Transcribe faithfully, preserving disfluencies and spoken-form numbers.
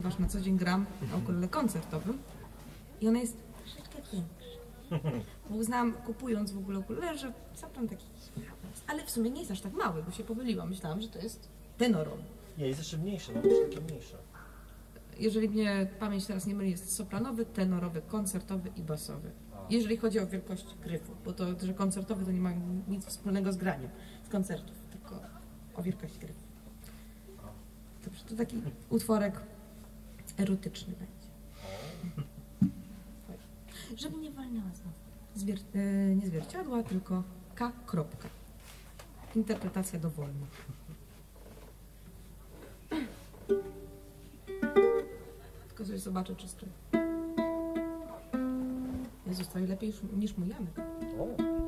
ponieważ na co dzień gram na ukulele koncertowym i ona jest troszeczkę większa. Bo uznałam, kupując w ogóle ukulele, że zagram taki ale w sumie nie jest aż tak mały, bo się pomyliłam. Myślałam, że to jest tenorowy. Nie, jest jeszcze mniejszy, no jest takie mniejsze. Jeżeli mnie pamięć teraz nie myli, jest sopranowy, tenorowy, koncertowy i basowy. Jeżeli chodzi o wielkość gryfu, bo to, że koncertowy to nie ma nic wspólnego z graniem z koncertów, tylko o wielkość gryfu. Dobrze, to taki utworek erotyczny będzie. Żeby nie walnęła znowu. Zwier e, nie zwierciadła, tylko K. Kropka. Interpretacja dowolna. Tylko coś zobaczę, czy stoi. Jezus, stoi lepiej niż mój Janek. O.